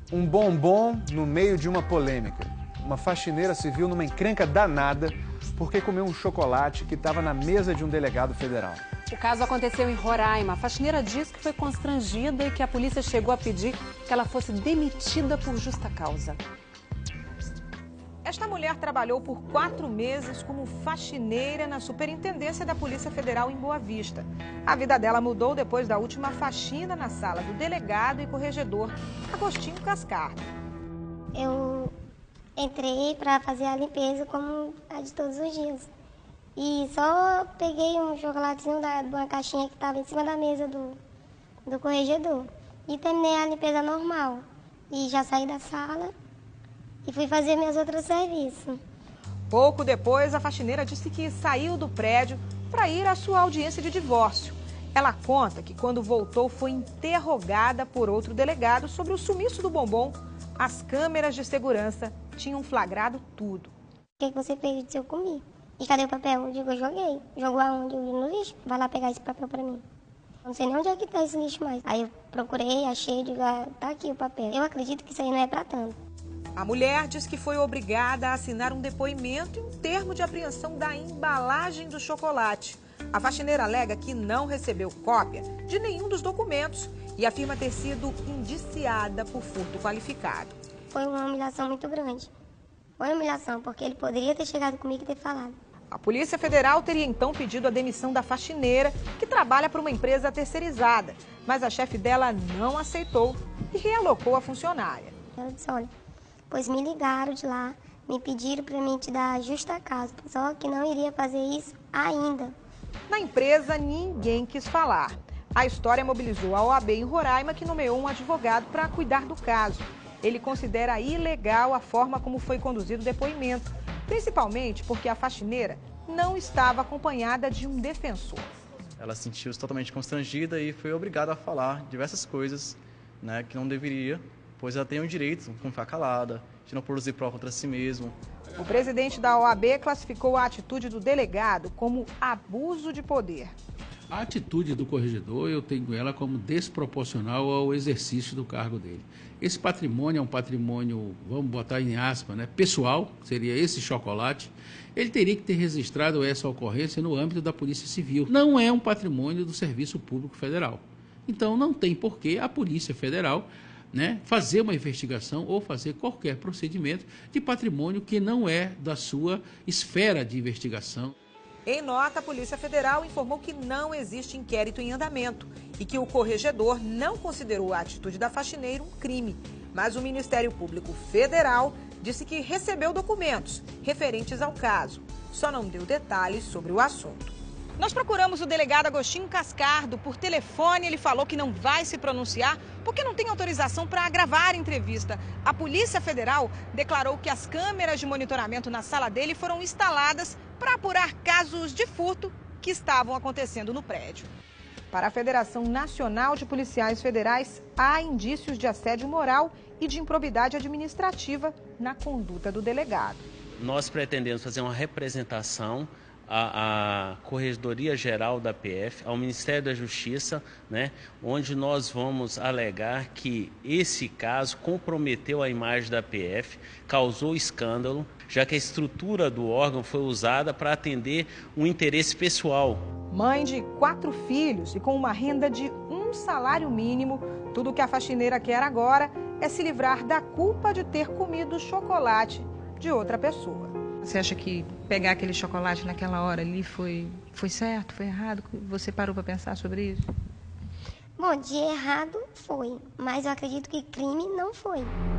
Um bombom no meio de uma polêmica. Uma faxineira se viu numa encrenca danada porque comeu um chocolate que estava na mesa de um delegado federal. O caso aconteceu em Roraima. A faxineira diz que foi constrangida e que a polícia chegou a pedir que ela fosse demitida por justa causa. Esta mulher trabalhou por 4 meses como faxineira na Superintendência da Polícia Federal em Boa Vista. A vida dela mudou depois da última faxina na sala do delegado e corregedor Agostinho Cascardo. Eu entrei para fazer a limpeza como a de todos os dias. E só peguei um chocolatezinho de uma caixinha que estava em cima da mesa do corregedor. E terminei a limpeza normal. E já saí da sala e fui fazer meus outros serviços. Pouco depois, a faxineira disse que saiu do prédio para ir à sua audiência de divórcio. Ela conta que quando voltou foi interrogada por outro delegado sobre o sumiço do bombom. As câmeras de segurança tinham flagrado tudo. O que você fez? Eu disse, eu comi. E cadê o papel? Eu digo, eu joguei. Jogou aonde? Eu digo, no lixo. Vai lá pegar esse papel pra mim. Eu não sei nem onde é que tá esse lixo mais. Aí eu procurei, achei, digo, tá aqui o papel. Eu acredito que isso aí não é pra tanto. A mulher diz que foi obrigada a assinar um depoimento e um termo de apreensão da embalagem do chocolate. A faxineira alega que não recebeu cópia de nenhum dos documentos e afirma ter sido indiciada por furto qualificado. Foi uma humilhação muito grande. Foi uma humilhação, porque ele poderia ter chegado comigo e ter falado. A Polícia Federal teria então pedido a demissão da faxineira, que trabalha para uma empresa terceirizada. Mas a chefe dela não aceitou e realocou a funcionária. Ela disse, olha, pois me ligaram de lá, me pediram para mim te dar a justa causa, só que não iria fazer isso ainda. Na empresa, ninguém quis falar. A história mobilizou a OAB em Roraima, que nomeou um advogado para cuidar do caso. Ele considera ilegal a forma como foi conduzido o depoimento, principalmente porque a faxineira não estava acompanhada de um defensor. Ela sentiu-se totalmente constrangida e foi obrigada a falar diversas coisas, né, que não deveria, pois ela tem o direito de não ficar calada, de não produzir prova contra si mesmo. O presidente da OAB classificou a atitude do delegado como abuso de poder. A atitude do corregedor, eu tenho ela como desproporcional ao exercício do cargo dele. Esse patrimônio é um patrimônio, vamos botar em aspas, né, pessoal, seria esse chocolate. Ele teria que ter registrado essa ocorrência no âmbito da Polícia Civil. Não é um patrimônio do Serviço Público Federal. Então, não tem por que a Polícia Federal, né, fazer uma investigação ou fazer qualquer procedimento de patrimônio que não é da sua esfera de investigação. Em nota, a Polícia Federal informou que não existe inquérito em andamento e que o corregedor não considerou a atitude da faxineira um crime. Mas o Ministério Público Federal disse que recebeu documentos referentes ao caso, só não deu detalhes sobre o assunto. Nós procuramos o delegado Agostinho Cascardo por telefone. Ele falou que não vai se pronunciar porque não tem autorização para gravar a entrevista. A Polícia Federal declarou que as câmeras de monitoramento na sala dele foram instaladas para apurar casos de furto que estavam acontecendo no prédio. Para a Federação Nacional de Policiais Federais, há indícios de assédio moral e de improbidade administrativa na conduta do delegado. Nós pretendemos fazer uma representação à Corregedoria Geral da PF, ao Ministério da Justiça, né, onde nós vamos alegar que esse caso comprometeu a imagem da PF, causou escândalo, já que a estrutura do órgão foi usada para atender um interesse pessoal. Mãe de 4 filhos e com uma renda de um salário mínimo, tudo que a faxineira quer agora é se livrar da culpa de ter comido chocolate de outra pessoa. Você acha que pegar aquele chocolate naquela hora ali foi certo, foi errado? Você parou para pensar sobre isso? Bom, de errado foi, mas eu acredito que crime não foi.